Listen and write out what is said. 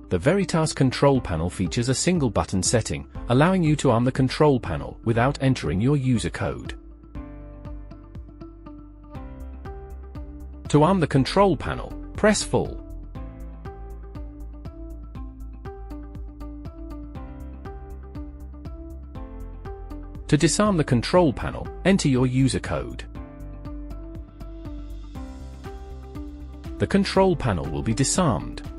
The Veritas control panel features a single button setting, allowing you to arm the control panel without entering your user code. To arm the control panel, press full. To disarm the control panel, enter your user code. The control panel will be disarmed.